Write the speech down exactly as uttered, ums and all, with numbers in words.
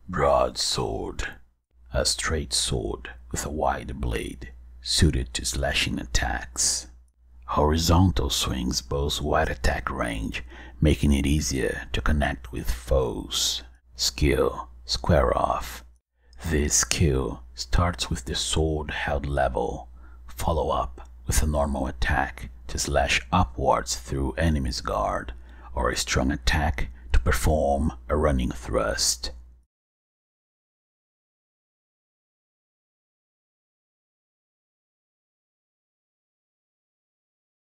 Broadsword. A straight sword with a wide blade, suited to slashing attacks. Horizontal swings boast wide attack range, making it easier to connect with foes. Skill: Square Off. This skill starts with the sword held level. Follow up with a normal attack to slash upwards through enemy's guard, or a strong attack to perform a running thrust.